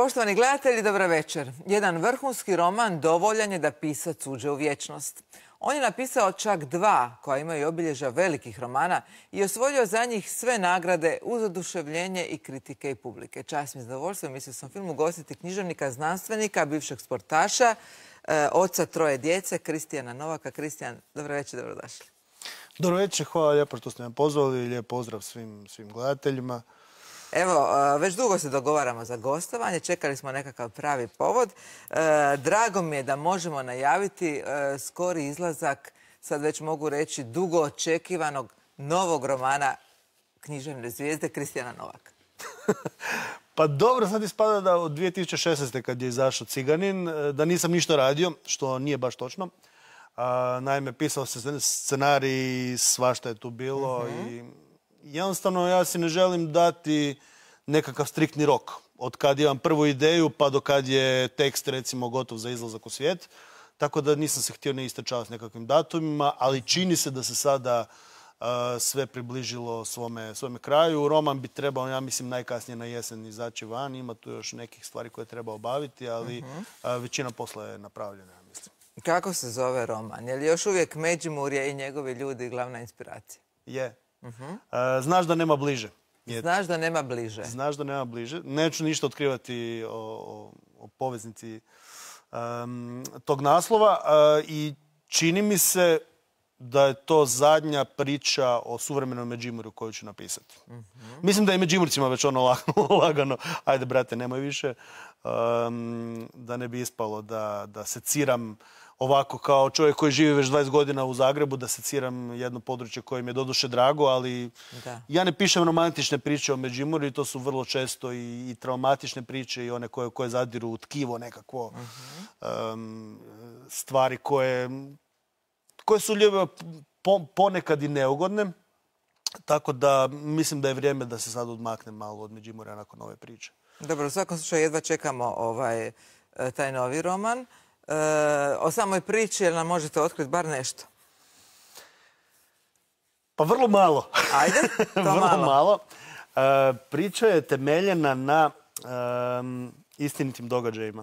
Poštovani gledatelji, dobra večer. Jedan vrhunski roman dovoljan je da pisac uđe u vječnost. On je napisao čak 2 koja imaju obilježja velikih romana i osvojio za njih sve nagrade uz oduševljenje i kritike i publike. Čast mi zadovoljstvo, mislio sam film ugostiti književnika, znanstvenika, bivšeg sportaša, oca 3 djece, Kristijana Novaka. Kristijan, dobro večer, dobrodošli. Dobro večer, hvala lijepo što ste me pozvali i lijep pozdrav svim gledateljima. Evo, već dugo se dogovaramo za gostovanje, čekali smo nekakav pravi povod. Drago mi je da možemo najaviti skori izlazak, sad već mogu reći, dugo očekivanog novog romana književne zvijezde Kristijana Novaka. Pa dobro, sad ispada da od 2016. kad je izašao Ciganin, da nisam ništa radio, što nije baš točno. Naime, pisao se scenarij, svašta je tu bilo i jednostavno ja si ne želim dati nekakav striktni rok. Od kad imam prvu ideju pa do kad je tekst recimo gotov za izlazak u svijet. Tako da nisam se htio ne istrčavati s nekakvim datumima, ali čini se da se sada sve približilo svome kraju. Roman bi trebao, ja mislim, najkasnije na jesen izaći van. Ima tu još nekih stvari koje treba obaviti, ali većina posla je napravljena, ja mislim. Kako se zove roman? Je li još uvijek Međimurje i njegovi ljudi glavna inspiracija? Je. Znaš da nema bliže. Znaš da nema bliže. Znaš da nema bliže. Neću ništa otkrivati o poveznici tog naslova i čini mi se da je to zadnja priča o suvremenom Međimurju koju ću napisati. Mislim da je Međimurcima već ono lagano, ajde brate, nemoj više, da ne bi ispalo da seciram ovako kao čovjek koji živi već 20 godina u Zagrebu, da seciram jedno područje koje mi je doduše drago, ali ja ne pišem romantične priče o Međimurju i to su vrlo često i traumatične priče i one koje zadiru u tkivo nekakvo, stvari koje su ponekad i neugodne. Tako da mislim da je vrijeme da se sad odmaknem malo od Međimurja nakon ove priče. Dobro, u svakom slučaju jedva čekamo taj novi roman. O samoj priči, jel nam možete otkriti bar nešto? Pa vrlo malo. Ajde, to vrlo malo. Priča je temeljena na istinitim događajima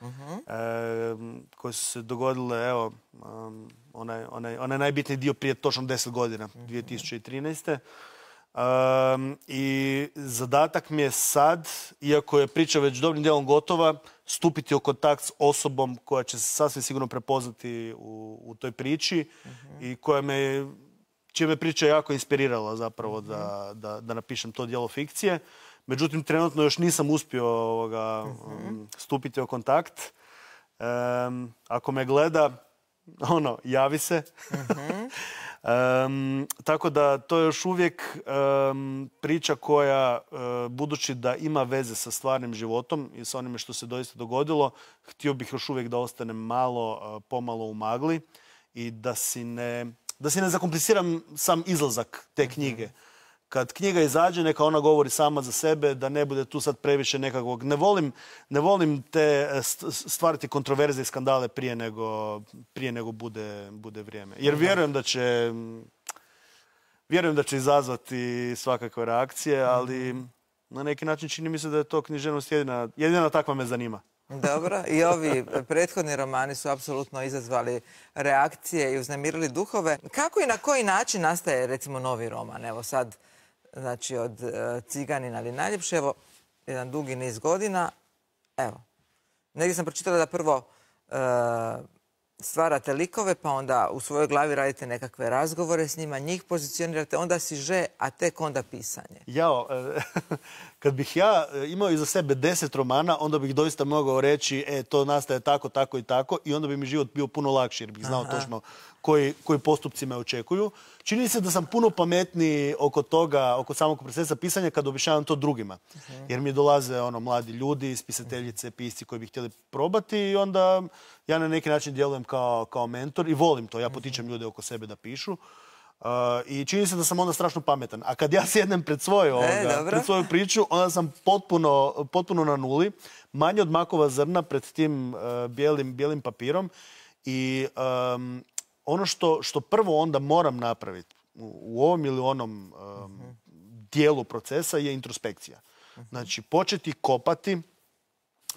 koji su se dogodile, evo, onaj najbitniji dio prije točno 10 godina, 2013. I zadatak mi je sad, iako je priča već dobrim dijelom gotova, stupiti u kontakt s osobom koja će se sasvim sigurno prepoznati u toj priči i čija me priča jako inspirirala zapravo da napišem to djelo fikcije. Međutim, trenutno još nisam uspio stupiti u kontakt. Ako me gleda, javi se. Tako da to je još uvijek priča koja, budući da ima veze sa stvarnim životom i sa onime što se doista dogodilo, htio bih još uvijek da ostane pomalo u magli i da si ne zakompliciram sam izlazak te knjige. Kad knjiga izađe, neka ona govori sama za sebe, da ne bude tu sad previše nekakvog. Ne volim te stvarati kontroverze i skandale prije nego bude vrijeme. Jer vjerujem da će izazvati svakakve reakcije, ali na neki način čini mi se da je to književnost jedina takva me zanima. Dobro, i ovi prethodni romani su apsolutno izazvali reakcije i uznemirili duhove. Kako i na koji način nastaje, recimo, novi roman? Evo sad, znači od Ciganina ali najljepše, evo, jedan dugi niz godina. Evo, negdje sam pročitala da prvo stvarate likove, pa onda u svojoj glavi radite nekakve razgovore s njima, njih pozicionirate, onda siže, a tek onda pisanje. Jao, kad bih ja imao iza sebe 10 romana, onda bih doista mogao reći to nastaje tako, tako i tako i onda bi mi život bio puno lakši jer bih znao točno koji postupci me očekuju. Čini se da sam puno pametniji oko toga, oko samog procesa pisanja kad objašnjavam to drugima. Jer mi dolaze mladi ljudi, spisateljice, pisci koji bi htjeli probati i onda ja na neki način djelujem kao mentor i volim to. Ja potičem ljude oko sebe da pišu. I čini se da sam onda strašno pametan. A kad ja sjednem pred svoju priču, onda sam potpuno na nuli. Manje od makova zrna pred tim bijelim papirom. I ono što prvo onda moram napraviti u ovom ili onom dijelu procesa je introspekcija. Znači, početi kopati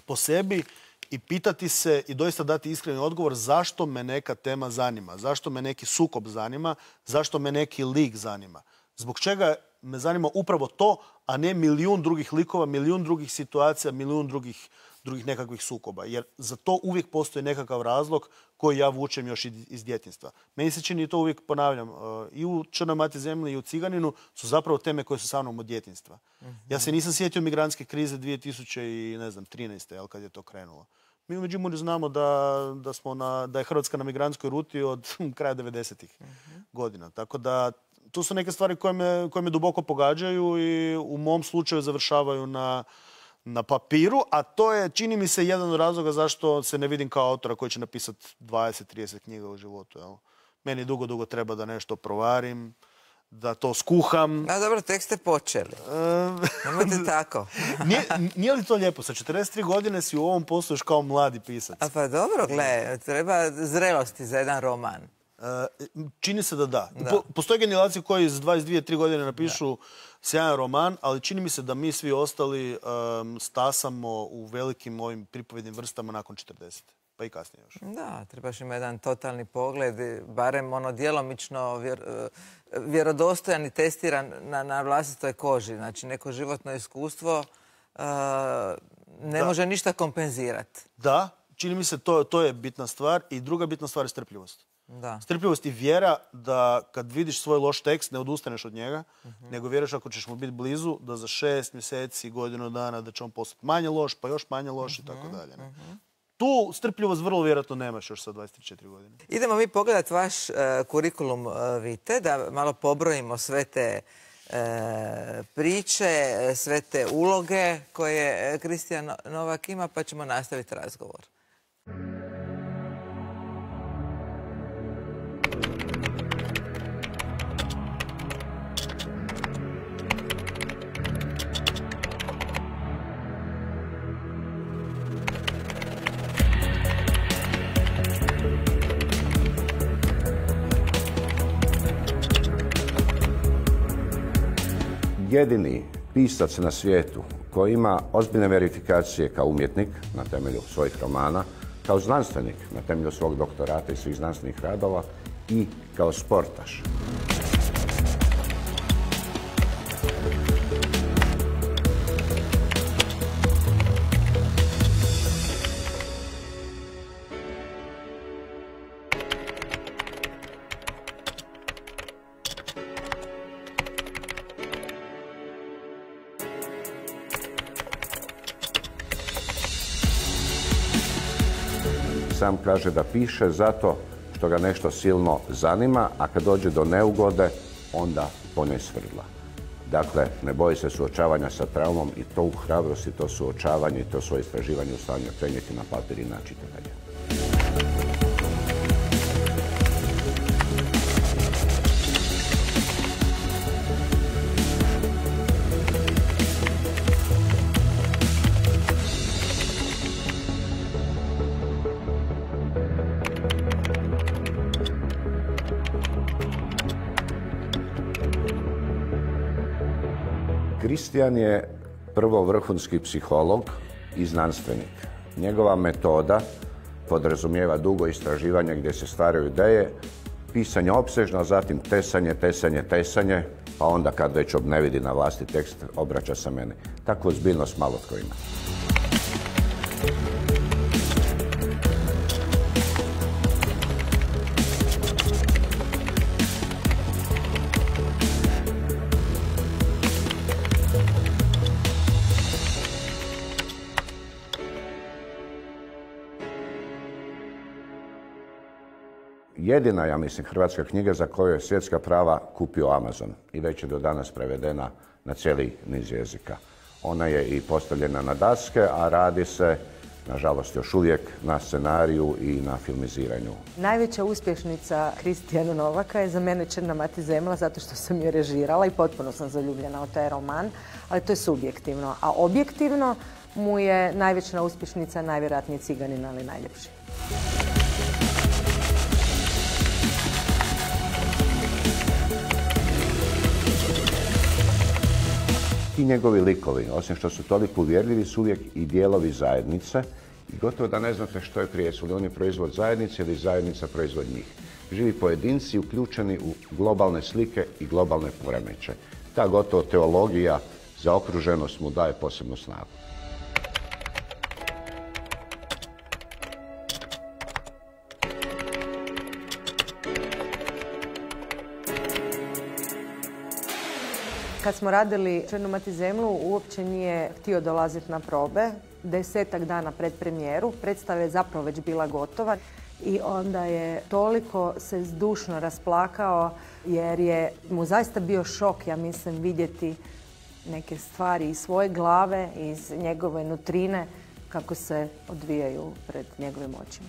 po sebi i pitati se i doista dati iskreni odgovor zašto me neka tema zanima, zašto me neki sukob zanima, zašto me neki lik zanima. Zbog čega me zanima upravo to, a ne milijun drugih likova, milijun drugih situacija, milijun drugih nekakvih sukoba. Jer za to uvijek postoji nekakav razlog koji ja vučem još iz djetinjstva. Meni se čini, i to uvijek ponavljam, i u Črnoj mati zemlji i u Ciganinu su zapravo teme koje su sa mnom od djetinjstva. Ja se nisam sjetio migrantske krize 2013. kad je to krenulo. Mi u Međimurju znamo da je Hrvatska na migrantskoj ruti od kraja 90-ih godina. Tako da to su neke stvari koje me duboko pogađaju i u mom slučaju završavaju na papiru, a to je, čini mi se, jedan od razloga zašto se ne vidim kao autora koji će napisati 20-30 knjiga u životu. Jel? Meni dugo treba da nešto provarim, da to skuham. A dobro, tek ste počeli. Nemojte tako. Nije li to lijepo? Sa 43 godine si u ovom poslu još kao mladi pisac. A pa dobro, gle, treba zrelosti za jedan roman. Čini se da. Postoje generacije koji iz 22-3 godine napišu sjajan roman, ali čini mi se da mi svi ostali stasamo u velikim ovim pripovednim vrstama nakon 40. Pa i kasnije još. Da, trebaš ima jedan totalni pogled, barem ono djelomično vjerodostojan i testiran na vlastitoj koži. Znači, neko životno iskustvo ne može ništa kompenzirati. Da, čini mi se to je bitna stvar i druga bitna stvar je strpljivost. Da. Strpljivost i vjera da kad vidiš svoj loš tekst ne odustaneš od njega, nego vjeruješ ako ćeš mu biti blizu, da za 6 mjeseci, godinu dana, da će on postati manje loš, pa još manje loš i tako dalje. Tu strpljivost vrlo vjerojatno nemaš još sa 23-4 godine. Idemo mi pogledati vaš kurikulum vitae, da malo pobrojimo sve te priče, sve te uloge koje Kristijan Novak ima, pa ćemo nastaviti razgovor. Jedini pisac na svijetu koji ima ozbiljne verifikacije kao umjetnik na temelju svojih romana, kao znanstvenik na temelju svog doktorata i svih znanstvenih radova i kao sportaš. Sam kaže da piše zato što ga nešto silno zanima, a kad dođe do neugode, onda po njoj svrdla. Dakle, ne boji se suočavanja sa traumom i to u hrabrosti, to suočavanje i to svoje istraživanje u stanju prenijeti na papir i na čitanje. Kristijan je prvo vrhunski psiholog i znanstvenik. Njegova metoda podrazumijeva dugo istraživanje gdje se stvaraju ideje, pisanje opsežno, zatim tesanje, pa onda kad već ne vidi na vlasti tekst, obraća se meni. Takvu ozbiljnost malo tko ima. Jedina, ja mislim, hrvatska knjiga za koju je svjetska prava kupio Amazon i već je do danas prevedena na cijeli niz jezika. Ona je i postavljena na daske, a radi se, nažalost, još uvijek na scenariju i na filmiziranju. Najveća uspješnica Kristijana Novaka je za mene Črna mati zemlja, zato što sam je režirala i potpuno sam zaljubljena u taj roman, ali to je subjektivno. A objektivno mu je najveća uspješnica najvjerojatnije Ciganin, ali najljepši. ti njegovi likovi, osim što su toliko uvjerljivi, su uvijek i dijelovi zajednice i gotovo da ne znate što je prije, su li oni proizvod zajednice ili zajednica proizvod njih. Živi pojedinci uključeni u globalne slike i globalne poremećaje. Ta gotovo teologija zaokruženost mu daje posebnu snagu. Kad smo radili Černu mati zemlju, uopće nije htio dolaziti na probe. 10-tak dana pred premijeru, predstava je zapravo već bila gotova i onda je toliko se zdušno rasplakao jer je mu zaista bio šok, ja mislim, vidjeti neke stvari iz svoje glave, iz njegove nutrine, kako se odvijaju pred njegovim očima.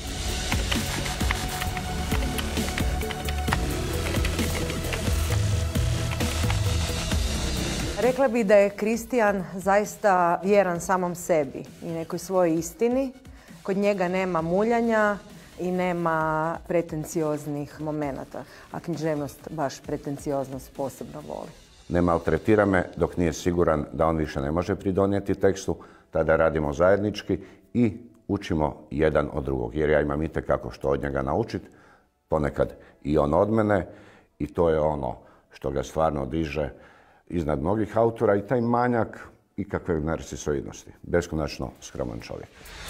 Rekla bih da je Kristijan zaista vjeran samom sebi i nekoj svojoj istini. Kod njega nema muljanja i nema pretencioznih momenata, a književnost baš pretencioznost posebno voli. Ne maltretira me dok nije siguran da on više ne može pridonijeti tekstu, tada radimo zajednički i učimo jedan od drugog. Jer ja imam itekako što od njega naučiti, ponekad i on od mene i to je ono što ga stvarno diže iznad mnogih autora i taj manjak ikakve narcisoidnosti. Beskonačno skroman čovjek.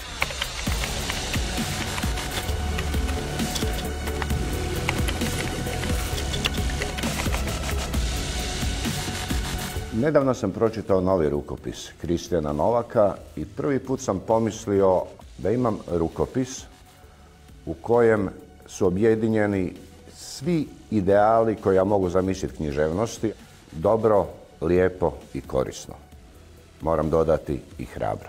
Nedavno sam pročitao novi rukopis Kristijana Novaka i prvi put sam pomislio da imam rukopis u kojem su objedinjeni svi ideali koje ja mogu zamisliti književnosti. Dobro, lijepo i korisno. Moram dodati i hrabro.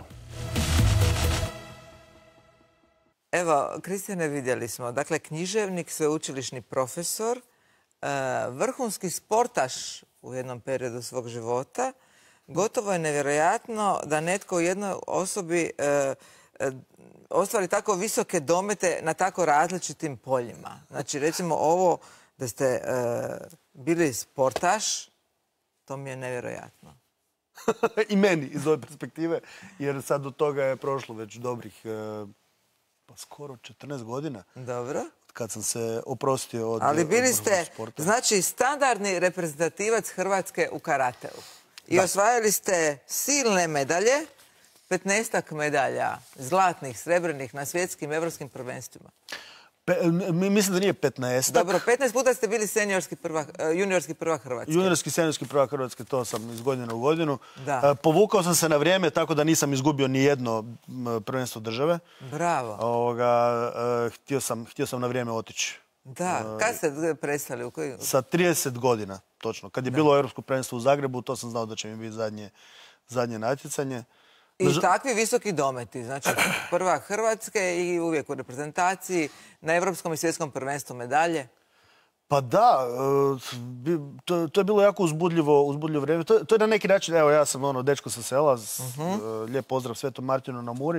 Evo, Kristijane, vidjeli smo. Dakle, književnik, sveučilišni profesor, vrhunski sportaš u jednom periodu svog života. Gotovo je nevjerojatno da netko u jednoj osobi ostvari tako visoke domete na tako različitim poljima. Znači, recimo ovo da ste bili sportaš, to mi je nevjerojatno. I meni iz ove perspektive, jer sad do toga je prošlo već dobrih skoro 14 godina. Dobro. Kad sam se oprostio od Ali bili ste, sporta. znači, standardni reprezentativac Hrvatske u karateu. I osvajali ste silne medalje, 15-ak medalja, zlatnih, srebrnih, na svjetskim, evropskim prvenstvima. Mislim da nije 15. Dobro, 15 puta ste bili juniorski prvak Hrvatske. Juniorski, seniorski prvak Hrvatske, to sam iz godine u godinu. Da. Povukao sam se na vrijeme, tako da nisam izgubio ni jedno prvenstvo države. Bravo. Htio sam na vrijeme otići. Da, kad ste prestali? Sa 30 godina, točno. Kad je bilo Europsko prvenstvo u Zagrebu, to sam znao da će mi biti zadnje natjecanje. I takvi visoki dometi, znači prvak Hrvatske i uvijek u reprezentaciji, na Europskom i svjetskom prvenstvu medalje. Pa da, to je bilo jako uzbudljivo vrijeme. To je na neki način, evo ja sam dečko sa sela, lijep pozdrav Svetom Martinu na Muri,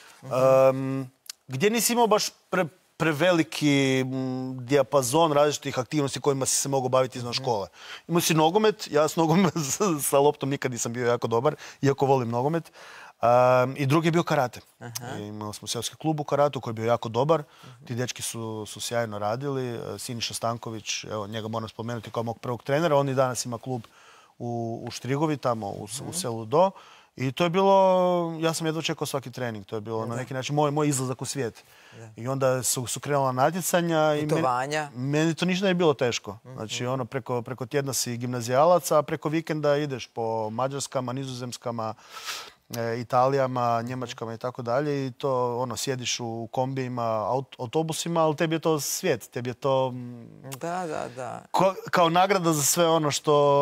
gdje nisi imao baš preveliki dijapazon različitih aktivnosti kojima si se mogao baviti izvan škole. Imao si nogomet, ja s nogomet sa loptom nikad nisam bio jako dobar, iako volim nogomet. I drugi je bio karate. Imali smo seoski klub u karatu koji je bio jako dobar. Ti dečki su sjajno radili. Siniša Stanković, evo, njega moram spomenuti kao mog prvog trenera. On i danas ima klub u Štrigovi, tamo u selu Do. I to je bilo, ja sam jedva čekao svaki trening. To je bilo na neki način moj izlazak u svijet. I onda su krenula natjecanja. Putovanja. Meni to ništa nije bilo teško. Znači, preko tjedna si gimnazijalac, a preko vikenda ideš po Mađarskama, Nizozemskama, Italijama, Njemačkama i tako dalje. I to, sjediš u kombijima, autobusima, ali tebi je to svijet. Tebi je to... Da. Kao nagrada za sve ono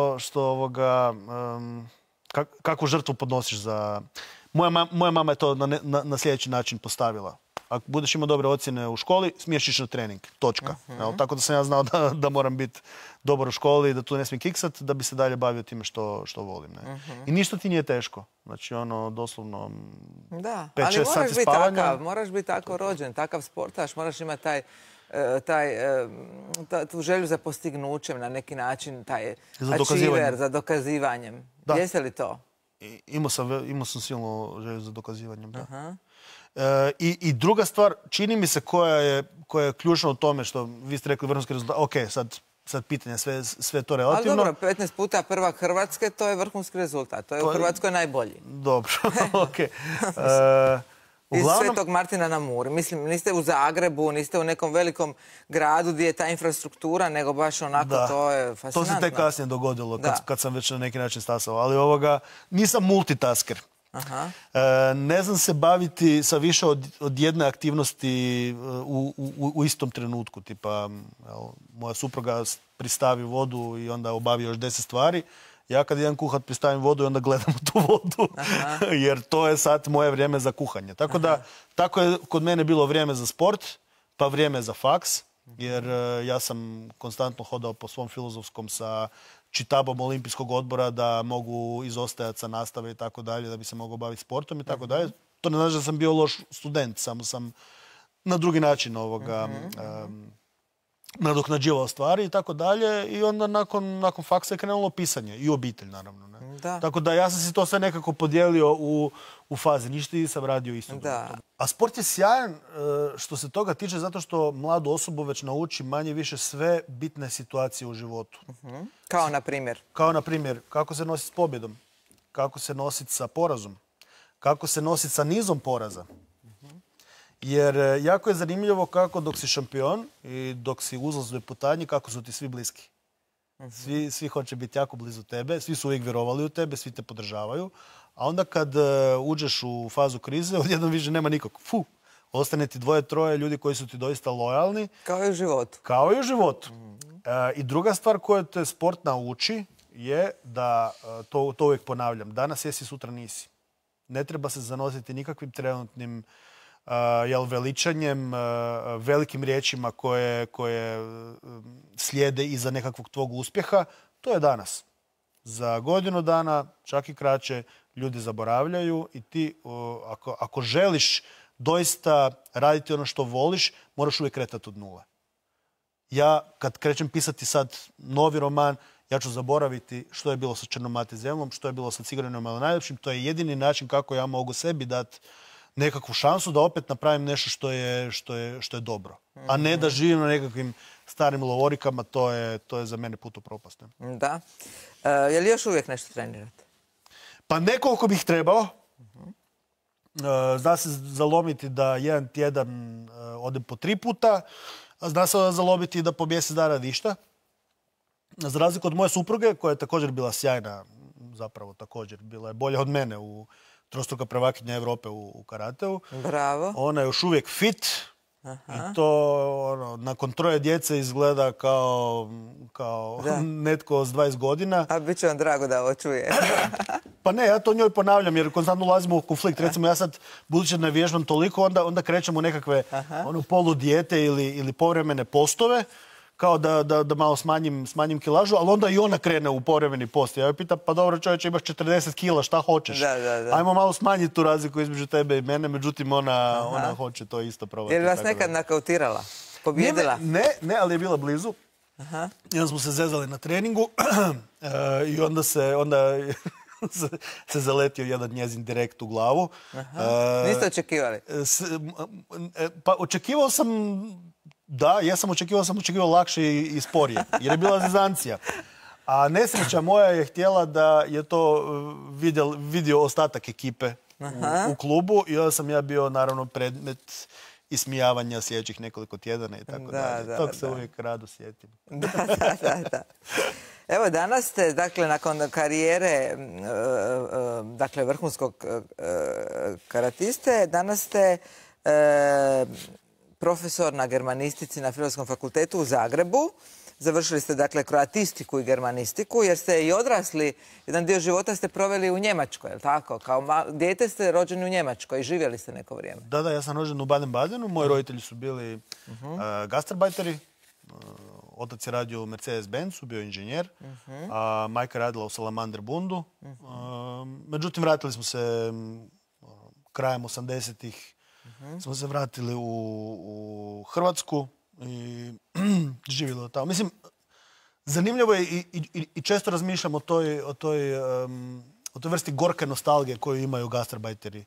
kakvu žrtvu podnosiš za... Moja mama je to na sljedeći način postavila. Ako budeš imao dobre ocjene u školi, smiješ ići na trening. Točka. Tako da sam ja znao da moram biti dobar u školi i da tu ne smijem kiksat, da bi se dalje bavio time što volim. I ništa ti nije teško. Znači, doslovno 5-6 sati spavanja. Moraš biti tako rođen, takav sportaš, moraš imati taj tu želju za postignućem na neki način, taj Za achiever, dokazivanjem. za dokazivanjem. Da. Jeste li to? Imao sam silno želju za dokazivanjem, da. I druga stvar, čini mi se koja je ključna u tome što vi ste rekli vrhunski rezultat. Ok, sad pitanje, sve to relativno. Ali dobro, 15 puta prvak Hrvatske, to je vrhunski rezultat. To je u Hrvatskoj najbolji. Dobro, ok. Iz Svetog Martina na Muri. Mislim, niste u Zagrebu, niste u nekom velikom gradu gdje je ta infrastruktura, nego baš onako, to je fascinantno. To se tek kasnije dogodilo, kad sam već na neki način stasao. Ali nisam multitasker. Ne znam se baviti sa više od jedne aktivnosti u istom trenutku. Tipa, moja supruga pristavi vodu i onda obavi još 10 stvari. Ja kad idem kuhat pristavim vodu i onda gledam tu vodu. Jer to je sad moje vrijeme za kuhanje. Tako je kod mene bilo vrijeme za sport, pa vrijeme za faks. Jer ja sam konstantno hodao po svom filozofskom sa čitabom olimpijskog odbora da mogu izostajati sa nastave i tako dalje, da bi se mogao baviti sportom i tako dalje. To ne znači da sam bio loš student, samo sam na drugi način nadoknađivao stvari i tako dalje. I onda nakon faksa je krenulo pisanje i obitelj, naravno. Ne? Tako da ja sam si to sve nekako podijelio u fazi. Ništa nisam radio isto. A sport je sjajan što se toga tiče zato što mladu osobu već nauči manje više sve bitne situacije u životu. Kao na primjer? Kao na primjer, kako se nositi s pobjedom, kako se nositi sa porazom, kako se nositi sa nizom poraza. Jer jako je zanimljivo kako dok si šampion i dok si u uzlaznoj putanji, kako su ti svi bliski. Svi hoće biti jako blizu tebe, svi su uvijek vjerovali u tebe, svi te podržavaju. A onda kad uđeš u fazu krize, odjednom više nema nikog. Ostane ti 2-3 ljudi koji su ti doista lojalni. Kao i u životu. Kao i u životu. I druga stvar koju te sport nauči je da, to uvijek ponavljam, danas jesi, sutra nisi. Ne treba se zanositi nikakvim trenutnim veličanjem, velikim riječima koje slijede iza nekakvog tvog uspjeha. To je danas. Za godinu dana, čak i kraće, ljudi zaboravljaju i ti, ako želiš doista raditi ono što voliš, moraš uvijek kretati od nule. Ja, kad krećem pisati sad novi roman, ja ću zaboraviti što je bilo sa Crnom Mati zemljom, što je bilo sa Cigarenom, ali najljepšim. To je jedini način kako ja mogu sebi dati nekakvu šansu da opet napravim nešto što je dobro. A ne da živim na nekakvim starim lovorikama, to je za mene put u propast. Da. Je li još uvijek nešto trenirate? Pa nekoliko bih trebao. Zna se zalomiti da jedan tjedan odem po 3 puta, a zna se zalomiti da po mjesec dana ništa. Za razliku od moje supruge, koja je također bila sjajna, zapravo također, bila je bolja od mene u trostruka prvakinja Europe u karateu. Bravo. Ona je još uvijek fit. I to nakon 3 djece izgleda kao netko s 20 godina. A bit će vam drago da ovo čuje. Pa ne, ja to njoj ponavljam jer konstantno ulazimo u konflikt. Recimo ja sad, budući da ne vježbam toliko, onda krećemo u nekakve poludijete ili povremene postove, kao da malo smanjim kilažu, ali onda i ona krene u povremeni post. Ja joj pitam, pa dobro čovječe, imaš 40 kila, šta hoćeš? Ajmo malo smanjiti tu razliku između tebe i mene, međutim ona hoće to isto probati. Je li vas nekad nakautirala? Pobjedila? Ne, ali je bila blizu. I onda smo se zezali na treningu i onda se zaletio jedan njezin direkt u glavu. Niste očekivali? Pa očekivao sam... Da, ja sam očekivao lakše i sporije, jer je bila zezancija. A nesreća moja je htjela da je to vidio ostatak ekipe u klubu i onda sam ja bio naravno predmet ismijavanja sljedećih nekoliko tjedana i tako dalje. Tog se uvijek rado sjetim. Da. Evo, danas ste, dakle, nakon karijere, dakle, vrhunskog karatiste, danas ste profesor na germanistici na Filozofskom fakultetu u Zagrebu. Završili ste, dakle, kroatistiku i germanistiku, jer ste i odrasli, jedan dio života ste proveli u Njemačkoj, je li tako? Kao dijete ste rođeni u Njemačkoj i živjeli ste neko vrijeme. Da, ja sam rođen u Baden-Badenu. Moji roditelji su bili gastarbajteri. Otac je radio u Mercedes-Benzu, bio inženjer, a majka radila u Salamander Bundu. Međutim, vratili smo se krajem 80-ih. Smo se vratili u Hrvatsku i živjelo tamo. Mislim, zanimljivo je i često razmišljam o toj vrsti gorke nostalgije koju imaju gastarbajteri.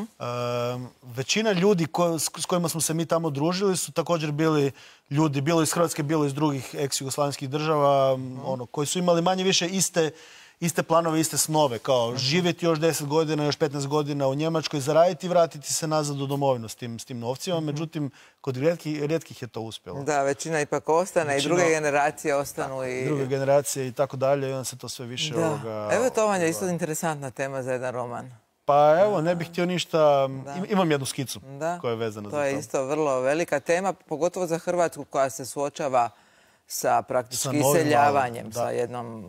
Većina ljudi s kojima smo se mi tamo družili su također bili ljudi, bilo iz Hrvatske, bilo iz drugih ex-jugoslavenskih država, koji su imali manje više iste planove, iste snove, kao živjeti još 10 godina, još 15 godina u Njemačkoj, zaraditi i vratiti se nazad u domovinu s tim novcima. Međutim, kod rijetkih je to uspjelo. Da, većina ipak ostane i druge generacije ostanu. Druge generacije i tako dalje, i onda se to sve više... Evo, to vam je isto interesantna tema za jedan roman. Pa evo, ne bih htio ništa... Imam jednu skicu koja je vezana za to. To je isto vrlo velika tema, pogotovo za Hrvatsku koja se suočava sa praktički iseljavanjem, sa jednom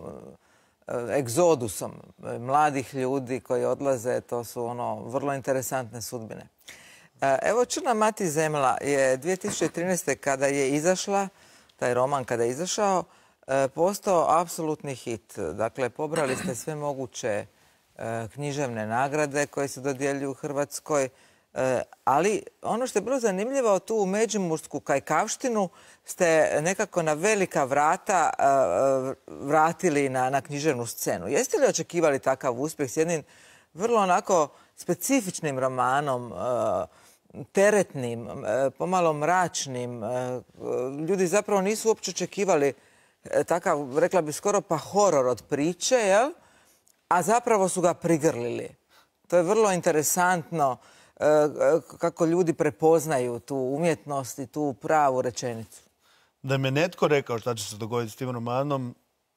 egzodusom mladih ljudi koji odlaze. To su vrlo interesantne sudbine. Evo, Crna mati zemlja je 2013. kada je izašla, taj roman kada je izašao, postao apsolutni hit. Dakle, pobrali ste sve moguće književne nagrade koje se dodjeljuju u Hrvatskoj, ali ono što je bilo zanimljivo, tu u međimursku kajkavštinu ste nekako na velika vrata vratili na književnu scenu. Jeste li očekivali takav uspjeh s jednim vrlo onako specifičnim romanom, teretnim, pomalo mračnim? Ljudi zapravo nisu uopće očekivali takav, rekla bi skoro pa horor od priče, jel? A zapravo su ga prigrlili. To je vrlo interesantno kako ljudi prepoznaju tu umjetnost i tu pravu rečenicu. Da me netko rekao šta će se dogoditi s tim romanom,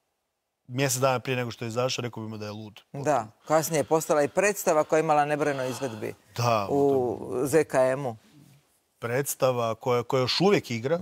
mjesec dana prije nego što je izašao, rekao bi mu da je lud. Da, kasnije je postala i predstava koja je imala nebrojeno izvedbi u ZKM-u. Predstava koja još uvijek igra.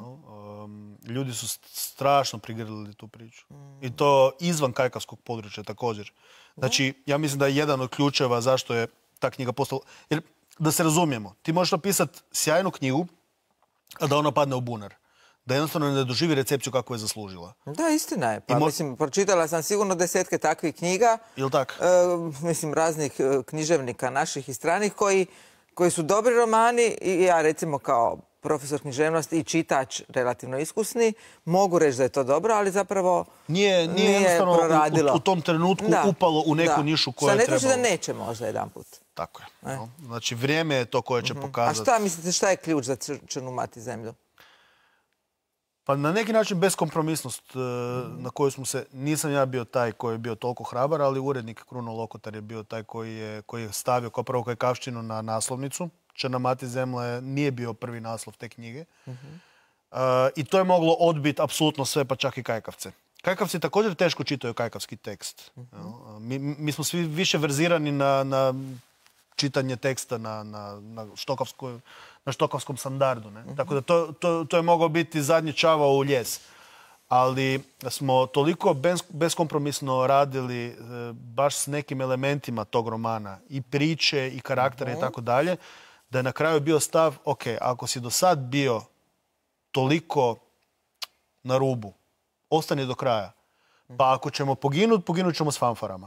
Ljudi su strašno prigrlili tu priču. I to izvan kajkavskog područja također. Znači, ja mislim da je jedan od ključeva zašto je ta knjiga postala... Jer, da se razumijemo, ti možeš napisati sjajnu knjigu, a da ona padne u bunar. Da jednostavno ne doživi recepciju kako je zaslužila. Da, istina je. Pa, mislim, pročitala sam sigurno 10 takvih knjiga. Ili tako? Mislim, raznih književnika naših i stranih koji su dobri romani i ja, recimo, kao profesor književnosti i čitač relativno iskusni, mogu reći da je to dobro, ali zapravo nije proradilo. U tom trenutku upalo u neku nišu koja je trebalo. Sa ne znači da neće možda jedan put. Tako je. Znači, vrijeme je to koje će pokazati. A šta mislite, šta je ključ za Crnu mati zemlju? Pa na neki način beskompromisnost na koju smo se... Nisam ja bio taj koji je bio toliko hrabar, ali urednik Kruno Lokotar je bio taj koji je stavio kao prvo kajkavštinu na naslovnicu. Crna mati zemlja nije bio prvi naslov te knjige. I to je moglo odbiti apsolutno sve, pa čak i kajkavce. Kajkavci također teško čitaju kajkavski tekst. Mi smo svi više verzirani na čitanje teksta na štokavskom standardu. Tako da to je moglo biti zadnji čavao u ljes. Ali smo toliko beskompromisno radili baš s nekim elementima tog romana, i priče, i karaktera i tako dalje, da je na kraju bio stav, ok, ako si do sad bio toliko na rubu, ostani do kraja. Pa ako ćemo poginut ćemo s fanfarama.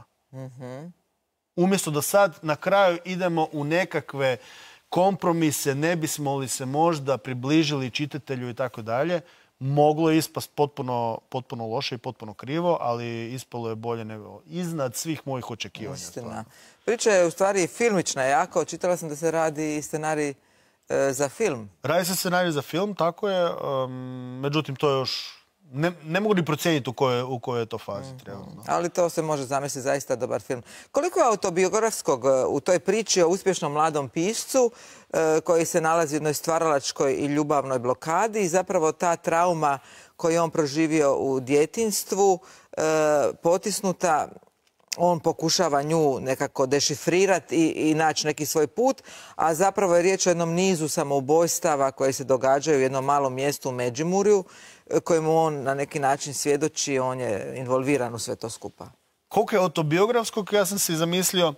Umjesto da sad na kraju idemo u nekakve kompromise, ne bismo li se možda približili čitatelju i tako dalje, moglo je ispast potpuno loše i potpuno krivo, ali ispalo je bolje nego iznad svih mojih očekivanja. Istina. Priča je u stvari filmična jako. Čitala sam da se radi i scenarij za film. Radi se scenarij za film, tako je. Međutim, to je još... Ne mogu ni procijeniti u kojoj je to fazi. Ali to se može zamisliti zaista dobar film. Koliko je autobiografskog u toj priči o uspješnom mladom piscu koji se nalazi u jednoj stvaralačkoj i ljubavnoj blokadi i zapravo ta trauma koju je on proživio u djetinjstvu, potisnuta, on pokušava nju nekako dešifrirati i naći neki svoj put, a zapravo je riječ o jednom nizu samoubojstava koje se događaju u jednom malom mjestu u Međimurju, kojemu on na neki način svjedoči, on je involviran u sve to skupa. Koliko je autobiografskog, ja sam si zamislio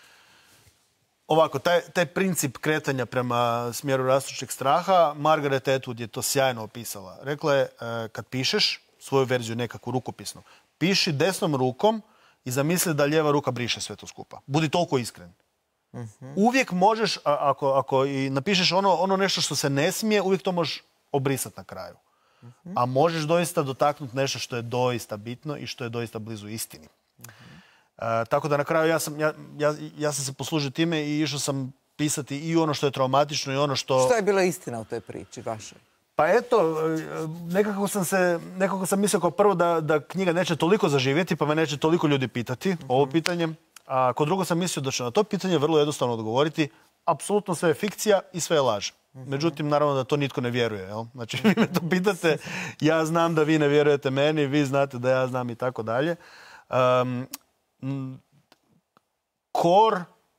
ovako, taj princip kretanja prema smjeru rastućeg straha, Margaret Atwood je to sjajno opisala. Rekla je, kad pišeš svoju verziju nekakvu rukopisnu, piši desnom rukom i zamisli da lijeva ruka briše sve to skupa. Budi toliko iskren. Uvijek možeš, ako i napišeš ono nešto što se ne smije, uvijek to možeš obrisati na kraju. A možeš doista dotaknuti nešto što je doista bitno i što je doista blizu istini. Tako da na kraju ja sam se poslužio time i išao sam pisati i ono što je traumatično i ono što... Što je bila istina u toj priči vašoj? Pa eto, nekako sam mislio kao prvo da knjiga neće toliko zaživjeti, pa me neće toliko ljudi pitati ovo pitanje. A kod drugo sam mislio da će na to pitanje vrlo jednostavno odgovoriti. Apsolutno sve je fikcija i sve je laž. Međutim, naravno da to nitko ne vjeruje. Jel? Znači, vi me to pitate, ja znam da vi ne vjerujete meni, vi znate da ja znam i tako dalje. Kor,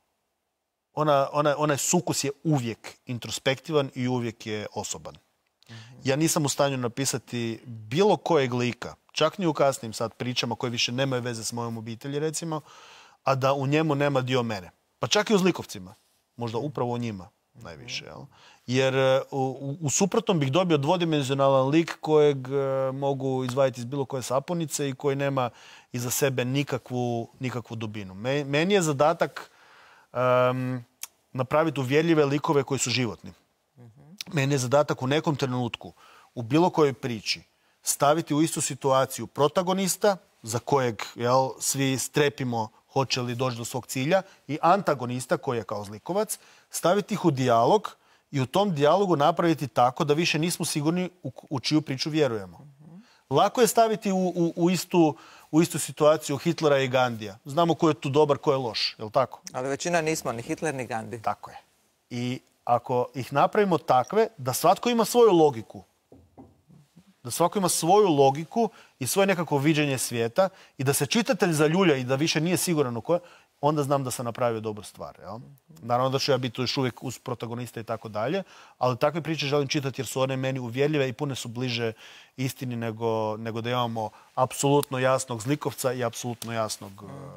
onaj sukus je uvijek introspektivan i uvijek je osoban. Ja nisam u stanju napisati bilo kojeg lika, čak ni u kasnim sad pričama koje više nemaju veze s mojom obitelji, recimo, a da u njemu nema dio mene. Pa čak i u zlikovcima. Možda upravo u njima najviše. Jel? Jer u suprotnom bih dobio dvodimenzionalan lik kojeg mogu izvaditi iz bilo koje sapunice i koji nema iza sebe nikakvu dubinu. Meni je zadatak napraviti uvjerljive likove koji su životni. Meni je zadatak u nekom trenutku, u bilo kojoj priči, staviti u istu situaciju protagonista, za kojeg svi strepimo hoće li doći do svog cilja, i antagonista, koji je kao zlikovac, staviti ih u dijalog i u tom dijalogu napraviti tako da više nismo sigurni u čiju priču vjerujemo. Lako je staviti u istu situaciju Hitlera i Gandija. Znamo ko je tu dobar, ko je loš, je li tako? Ali većina nismo, ni Hitler, ni Gandhi. Tako je. I ako ih napravimo takve, da svatko ima svoju logiku, da svako ima svoju logiku i svoje nekako viđenje svijeta i da se čitatelj zaljulja i da više nije siguran u koje, onda znam da sam napravio dobru stvar. Jel? Naravno da ću ja biti još uvijek uz protagonista i tako dalje, ali takve priče želim čitati jer su one meni uvjerljive i pune su bliže istini nego da imamo apsolutno jasnog zlikovca i apsolutno jasnog...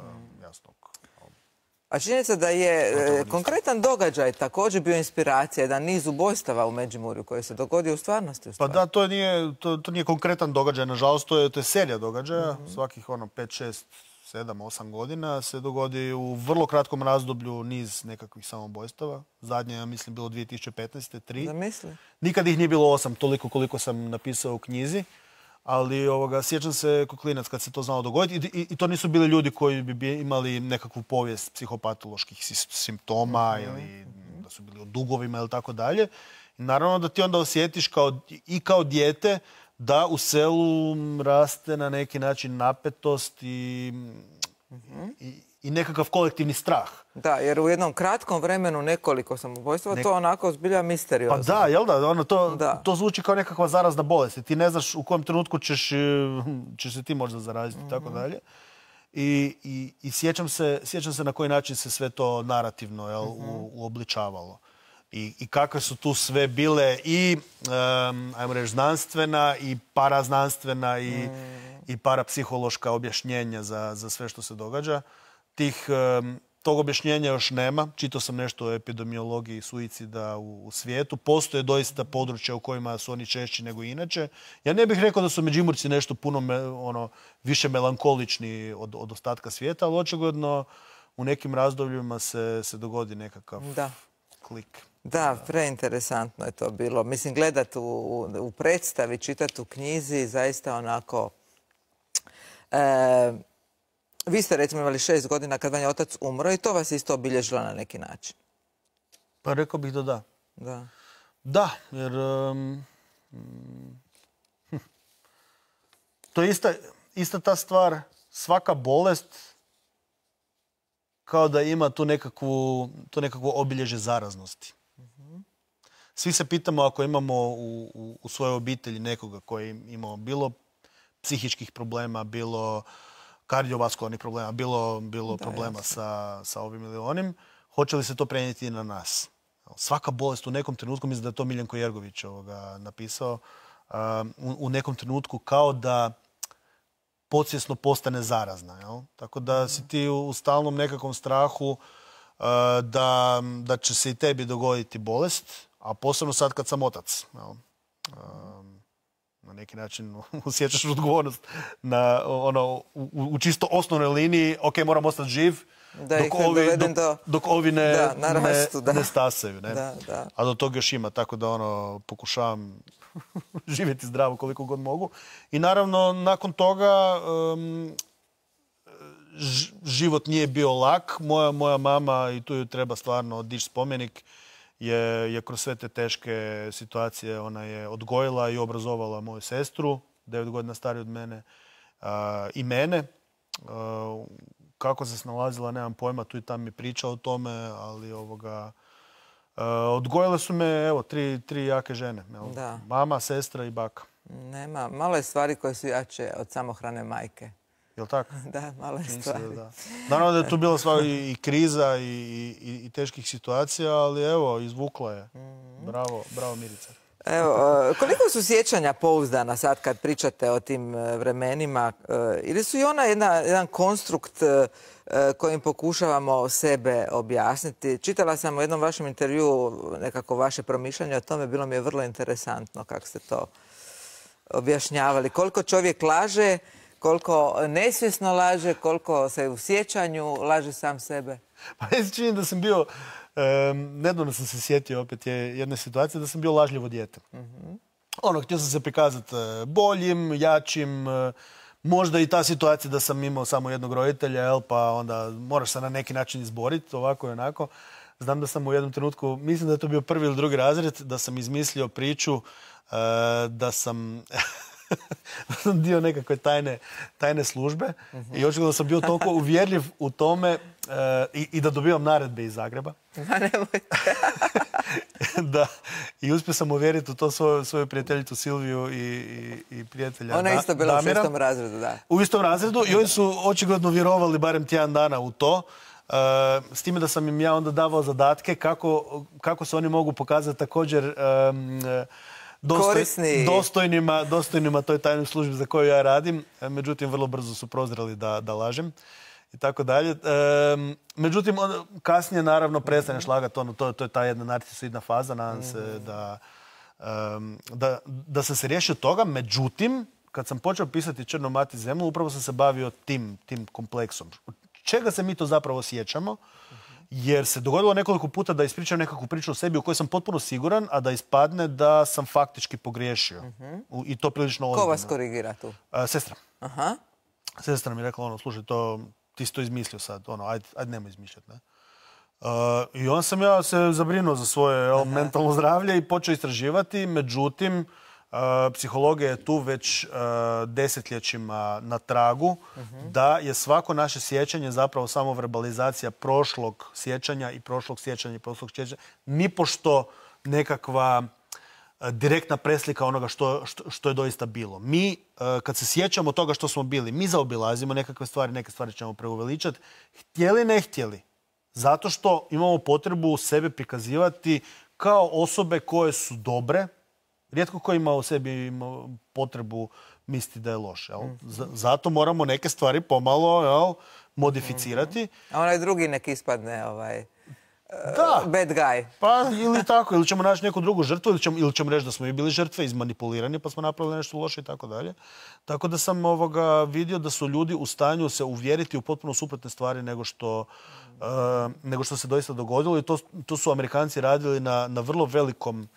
A činjenica da je konkretan događaj također bio inspiracija, jedan niz ubojstava u Međimurju koji se dogodio u stvarnosti. Pa da, to nije konkretan događaj, nažalost, to je serija događaja. Svakih 5, 6, 7, 8 godina se dogodi u vrlo kratkom razdoblju niz nekakvih samoubojstava. Zadnje, ja mislim, bilo 2015. 3. Zamisli. Nikad ih nije bilo 8, toliko koliko sam napisao u knjizi. Ali sjećam se kao klinac kad se to znalo dogoditi i to nisu bili ljudi koji bi imali nekakvu povijest psihopatoloških simptoma ili da su bili u dugovima ili tako dalje. I naravno da ti onda osjetiš kao dijete da u selu raste na neki način napetost i nekakav kolektivni strah. Da, jer u jednom kratkom vremenu nekoliko samoubojstva, to onako zbilja misteriozno. Pa da, jel da? To zvuči kao nekakva zarazna bolest. Ti ne znaš u kojem trenutku ćeš se ti možda zaraziti i tako dalje. I sjećam se na koji način se sve to narativno uobličavalo. I kakve su tu sve bile i, ajmo reći, znanstvena i paraznanstvena i parapsihološka objašnjenja za sve što se događa. Tog objašnjenja još nema. Čitao sam nešto o epidemiologiji suicida u svijetu. Postoje doista područja u kojima su oni češći nego inače. Ja ne bih rekao da su Međimurci nešto puno više melankolični od ostatka svijeta, ali očigledno u nekim razdobljima se dogodi nekakav klik. Da, preinteresantno je to bilo. Mislim, gledati u predstavi, čitati u knjizi, zaista onako... Vi ste, recimo, imali 6 godina kad vam je otac umro i to vas isto obilježilo na neki način. Pa rekao bih da da. Da. Da, jer... to je ista ta stvar. Svaka bolest kao da ima tu nekakvo obilježje zaraznosti. Svi se pitamo ako imamo u svojoj obitelji nekoga koji imao bilo psihičkih problema, bilo kardiovaskularnih problema, bilo problema sa ovim ili onim, hoće li se to prenijeti i na nas? Svaka bolest u nekom trenutku, mislim da je to Miljenko Jergović napisao, u nekom trenutku kao da podsvjesno postane zarazna. Jel? Tako da si ti u stalnom nekakvom strahu da će se i tebi dogoditi bolest, a posebno sad kad sam otac. Jel? Na neki način osjećaš odgovornost u čisto osnovnoj liniji, ok, moram ostati živ, dok ovi ne stasaju. Ne? A do toga još ima, tako da pokušavam živjeti zdravo koliko god mogu. I naravno, nakon toga život nije bio lak. Moja mama, i tu ju treba stvarno dići spomenik, je kroz sve te teške situacije, ona je odgojila i obrazovala moju sestru, 9 godina starija od mene, i mene. Kako se snalazila, nemam pojma, tu i tam mi priča o tome, ali odgojile su me, evo, tri jake žene. Da. Mama, sestra i baka. Nema, malo je stvari koje su jače od samohrane majke. Jel' tako? Da, malo je stvari. Da. Naravno da je tu bila sva i kriza i teških situacija, ali evo, izvukla je. Bravo Mirica. Evo, koliko su sjećanja pouzdana sad kad pričate o tim vremenima? Ili su i ona jedan konstrukt kojim pokušavamo sebe objasniti? Čitala sam u jednom vašem intervjuu nekako vaše promišljanje o tome, bilo mi je vrlo interesantno kako ste to objašnjavali. Koliko čovjek laže, koliko nesvjesno laže, koliko se u sjećanju laže sam sebe? Pa ja se činim da sam bio, nedavno sam se sjetio opet jedne situacije, da sam bio lažljivo dijete. Htio sam se prikazati boljim, jačim, možda i ta situacija da sam imao samo jednog roditelja, pa onda moraš se na neki način izboriti, ovako i onako. Znam da sam u jednom trenutku, mislim da je to bio 1. ili 2. razred, da sam izmislio priču da sam dio nekakve tajne službe i očigledno sam bio toliko uvjerljiv u tome i da dobivam naredbe iz Zagreba. Ma nemojte. I uspio sam uvjeriti u to svoju prijateljicu Silviju i prijatelja Damira. Ona je isto bila u 6. razredu, da. U istom razredu i oni su očigledno vjerovali barem tjedan dana u to. S time da sam im ja onda davao zadatke kako se oni mogu pokazati također dostojnima toj tajnoj službi za koju ja radim. Međutim, vrlo brzo su prozreli da lažem i tako dalje. Međutim, kasnije naravno prestaneš lagati, to je ta jedna narcisoidna faza. Nadam se da sam se riješio toga. Međutim, kad sam počeo pisati Crno mati zemlju, upravo sam se bavio tim kompleksom. Čega se mi to zapravo sjećamo? Jer se dogodilo nekoliko puta da ispričam nekakvu priču o sebi u kojoj sam potpuno siguran, a da ispadne da sam faktički pogriješio. I to prilično ozbiljno. Ko vas korigira tu? Sestra. Aha. Sestra mi je rekla, slušaj, ti si to izmislio sad, ajde nemoj izmišljati. I onda sam ja se zabrinuo za svoje mentalno zdravlje i počeo istraživati. Međutim, psihologija je tu već desetljećima na tragu da je svako naše sjećanje zapravo samo verbalizacija prošlog sjećanja i prošlog sjećanja i prošlog sjećanja. Nipošto nekakva direktna preslika onoga što je doista bilo. Mi, kad se sjećamo toga što smo bili, mi zaobilazimo nekakve stvari, neke stvari ćemo preuveličati, htjeli ne htjeli. Zato što imamo potrebu sebe prikazivati kao osobe koje su dobre. Rijetko ko ima u sebi potrebu misliti da je loš. Zato moramo neke stvari pomalo modificirati. A onaj drugi nek ispadne bad guy. Pa ili tako, ili ćemo naći neku drugu žrtvu, ili ćemo reći da smo i bili žrtve, izmanipulirani pa smo napravili nešto loše i tako dalje. Tako da sam vidio da su ljudi u stanju se uvjeriti u potpuno suprotne stvari nego što se doista dogodilo. I to su Amerikanci radili na vrlo velikom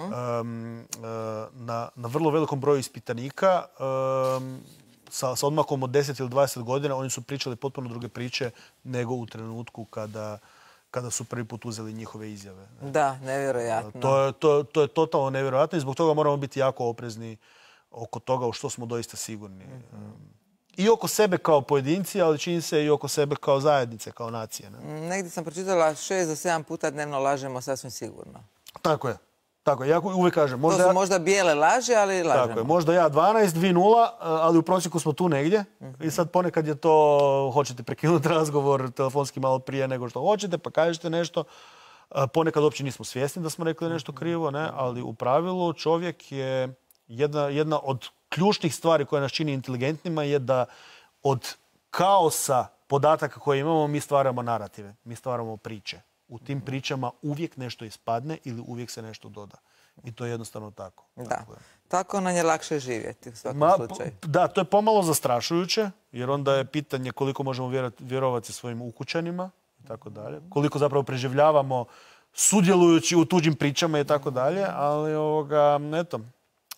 na vrlo velikom broju ispitanika. Sa odmakom od 10 ili 20 godina oni su pričali potpuno druge priče nego u trenutku kada su prvi put uzeli njihove izjave. Da, nevjerojatno. To je totalno nevjerojatno i zbog toga moramo biti jako oprezni oko toga u što smo doista sigurni. I oko sebe kao pojedinci, ali čini se i oko sebe kao zajednice, kao nacije. Negdje sam pročitala 6 do 7 puta dnevno lažemo sasvim sigurno. Tako je. Ja uvijek kažem. To su možda bijele laži, ali lažemo. Tako je. Možda ja 12, 2-0, ali u prosjeku smo tu negdje. I sad ponekad je to, hoćete prekinuti razgovor telefonski malo prije nego što hoćete, pa kažete nešto. Ponekad uopće nismo svjesni da smo rekli nešto krivo, ali u pravilu čovjek je jedna od ključnih stvari koja nas čini inteligentnima je da od kaosa podataka koje imamo mi stvaramo narative, mi stvaramo priče. U tim pričama uvijek nešto ispadne ili uvijek se nešto doda. I to je jednostavno tako. Da. Tako nam je lakše živjeti u svakom slučaju. Da, to je pomalo zastrašujuće, jer onda je pitanje koliko možemo vjerovati svojim ukućanima i tako dalje. Koliko zapravo preživljavamo sudjelujući u tuđim pričama i tako dalje. Ali, eto,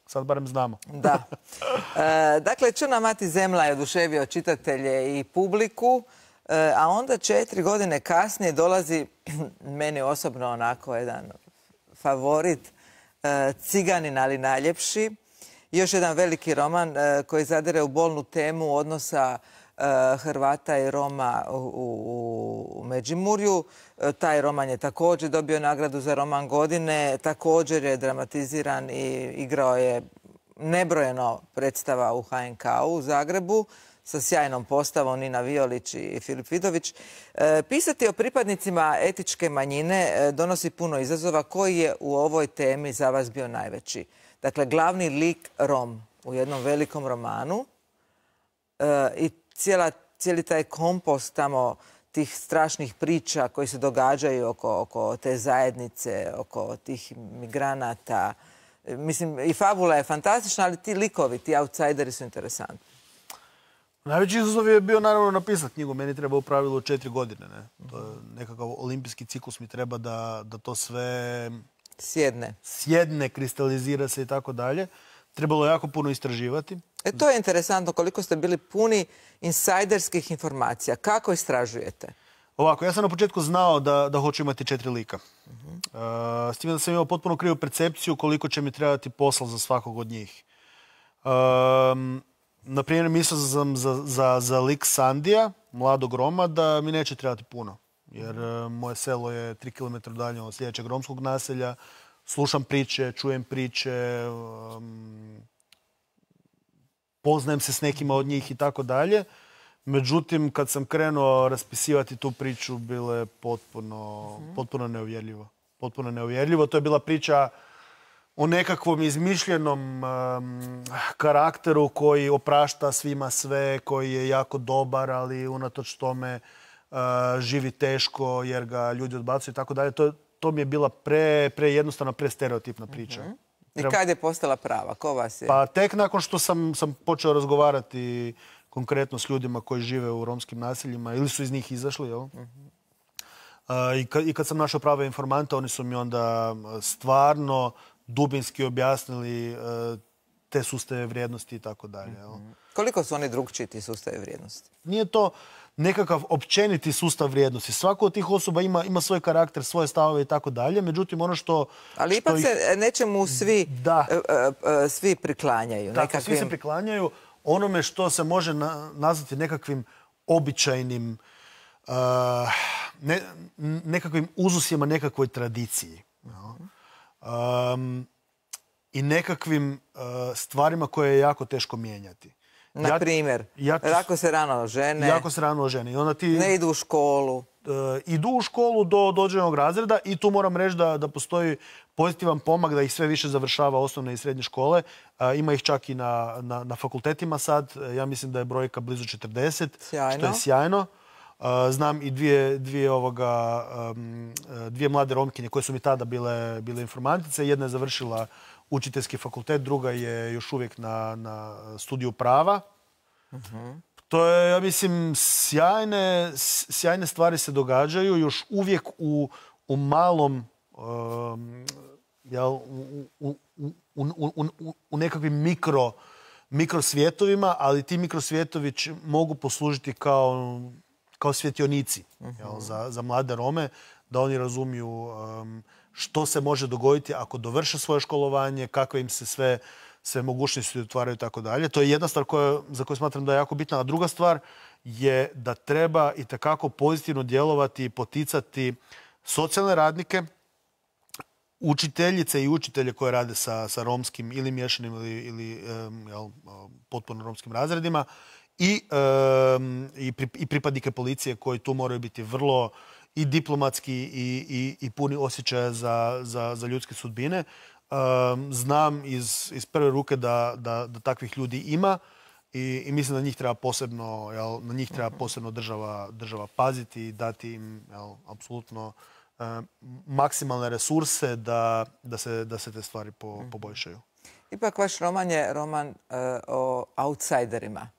Sad barem znamo. Da. Dakle, Crna mati zemlja je oduševio čitatelje i publiku, a onda 4 godine kasnije dolazi meni osobno onako jedan favorit, Ciganin, ali najljepši. Još jedan veliki roman koji zadire u bolnu temu odnosa Hrvata i Roma u Međimurju. Taj roman je također dobio nagradu za roman godine, također je dramatiziran i igrao je nebrojeno predstava u HNK-u u Zagrebu sa sjajnom postavom Nina Violić i Filip Vidović. Pisati o pripadnicima etičke manjine donosi puno izazova. Koji je u ovoj temi za vas bio najveći? Dakle, glavni lik Rom u jednom velikom romanu i cijeli taj kompost tamo tih strašnih priča koji se događaju oko te zajednice, oko tih migranata. Mislim, i fabula je fantastična, ali ti likovi, ti outsideri su interesantni. Najveći izazov je bio naravno napisati knjigu. Meni treba u pravilu 4 godine. To je nekakav olimpijski ciklus mi treba da to sve sjedne, kristalizira se i tako dalje. Trebalo je jako puno istraživati. To je interesantno koliko ste bili puni insajderskih informacija. Kako istražujete? Ovako, ja sam na početku znao da hoću imati 4 lika. S time da sam imao potpuno krivu percepciju koliko će mi trebati posla za svakog od njih. Na primjer, mislio sam za lik Sandija, mladog Roma, da mi neće trebati puno. Jer moje selo je 3 km dalje od sljedećeg romskog naselja. Slušam priče, čujem priče, poznajem se s nekima od njih i tako dalje. Međutim, kad sam krenuo raspisivati tu priču, bilo je potpuno neuvjerljivo. Potpuno neuvjerljivo. To je bila priča o nekakvom izmišljenom karakteru koji oprašta svima sve, koji je jako dobar, ali unatoč tome živi teško jer ga ljudi odbacuju i tako dalje. To mi je bila jednostavno prestereotipna priča. I kad je postala prava? Ko vas je? Pa tek nakon što sam počeo razgovarati konkretno s ljudima koji žive u romskim naseljima ili su iz njih izašli. I kad sam našao prave informante, oni su mi onda stvarno dubinski objasnili te sustave vrijednosti i tako dalje. Koliko su oni drugčiji ti sustavi vrijednosti? Nije to nekakav općeniti sustav vrijednosti. Svako od tih osoba ima svoj karakter, svoje stavove i tako dalje. Međutim, ono što... Ali ipak se nečemu svi priklanjaju. Tako, svi se priklanjaju onome što se može nazvati nekakvim običajnim, nekakvim uzusima, nekakvoj tradiciji. I nekakvim stvarima koje je jako teško mijenjati. Na primjer, jako se rano žene. Jako se rano žene. I onda ti ne idu u školu. Idu u školu do određenog razreda i tu moram reći da postoji pozitivan pomak da ih sve više završava osnovne i srednje škole. Ima ih čak i na fakultetima sad. Ja mislim da je brojka blizu 40, što je sjajno. Znam i dvije mlade Romkinje koje su mi tada bile informantice. Jedna je završila učiteljski fakultet, druga je još uvijek na studiju prava. To je, ja mislim, sjajne stvari se događaju još uvijek u malom, u nekakvim mikrosvjetovima, ali ti mikrosvjetovi mogu poslužiti kao svjetionici za mlade Rome, da oni razumiju što se može dogoditi ako dovrše svoje školovanje, kakve im se sve mogućnosti otvaraju i tako dalje. To je jedna stvar za koju smatram da je jako bitna. A druga stvar je da treba itekako pozitivno djelovati i poticati socijalne radnike, učiteljice i učitelje koje rade sa romskim ili miješanim ili potpuno romskim razredima i pripadnike policije koji tu moraju biti vrlo i diplomatski i puni osjećaja za ljudske sudbine. Znam iz prve ruke da takvih ljudi ima i mislim da na njih treba posebno država paziti i dati im apsolutno maksimalne resurse da se te stvari poboljšaju. Ipak vaš roman je roman o outsiderima.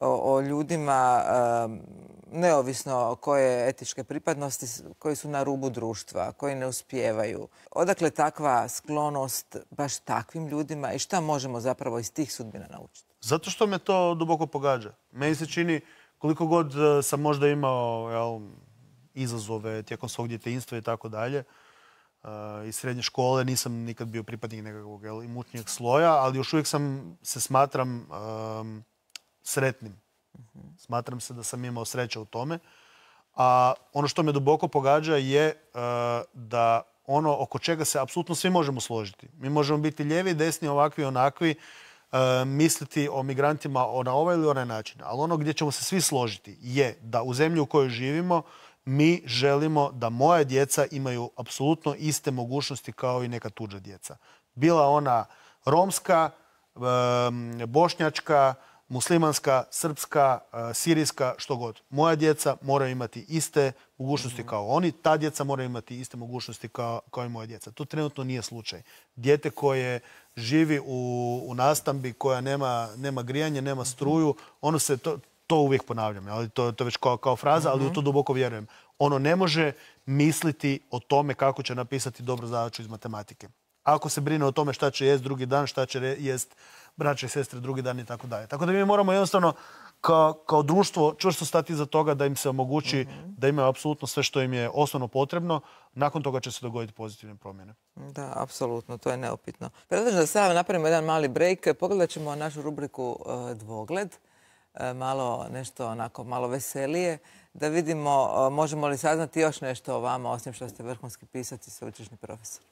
o ljudima, neovisno koje etičke pripadnosti, koji su na rubu društva, koji ne uspijevaju. Odakle takva sklonost baš takvim ljudima i šta možemo zapravo iz tih sudbina naučiti? Zato što me to duboko pogađa. Meni se čini, koliko god sam možda imao izazove tijekom svog djetinjstva i tako dalje, iz srednje škole nisam nikad bio pripadnik nekakvog imućnijeg sloja, ali još uvijek se smatram sretnim. Smatram se da sam imao sreće u tome. A ono što me duboko pogađa je da ono oko čega se apsolutno svi možemo složiti. Mi možemo biti lijevi, desni, ovakvi, onakvi, misliti o migrantima na ovaj ili onaj način. Ali ono gdje ćemo se svi složiti je da u zemlji u kojoj živimo mi želimo da moja djeca imaju apsolutno iste mogućnosti kao i neka tuđa djeca. Bila ona romska, bošnjačka, muslimanska, srpska, sirijska, što god. Moja djeca moraju imati iste mogućnosti kao oni, ta djeca moraju imati iste mogućnosti kao i moja djeca. To trenutno nije slučaj. Dijete koje živi u nastambi, koja nema grijanje, nema struju, ono se, to uvijek ponavljam, ali to je već kao fraza, ali u to duboko vjerujem. Ono ne može misliti o tome kako će napisati dobru zadaću iz matematike. Ako se brine o tome šta će jest drugi dan, šta će jest braća i sestre drugi dan i tako dalje. Tako da mi moramo jednostavno kao društvo čvrsto stati iza toga da im se omogući da imaju apsolutno sve što im je osnovno potrebno. Nakon toga će se dogoditi pozitivne promjene. Da, apsolutno, to je neupitno. Predlažem da sada napravimo jedan mali break. Pogledat ćemo našu rubriku Dvogled. Nešto onako malo veselije. Da vidimo možemo li saznati još nešto o vama, osim što ste vrhunski pisac i sveučilišni profesor.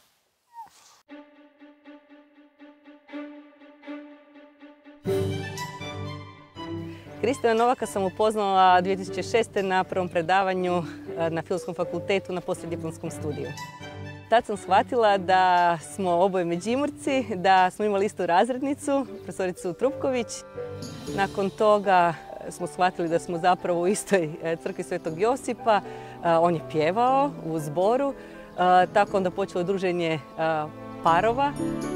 Kristijana Novaka sam upoznala 2006. na prvom predavanju na Filozofskom fakultetu na poslijediplomskom studiju. Tad sam shvatila da smo oboje Međimurci, da smo imali istu razrednicu, profesoricu Trupković. Nakon toga smo shvatili da smo zapravo u istoj crkvi Svetog Josipa. On je pjevao u zboru, tako onda počelo druženje parova.